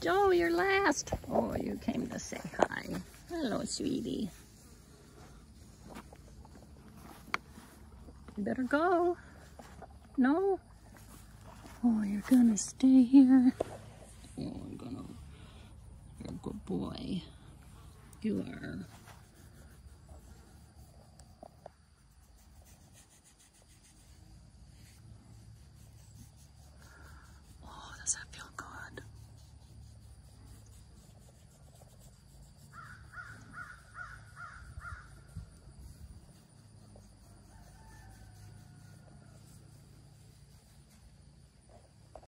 Joe, you're last. Oh, you came to say hi. Hello, sweetie. You better go. No? Oh, you're gonna stay here. Oh, you're a good boy. You are.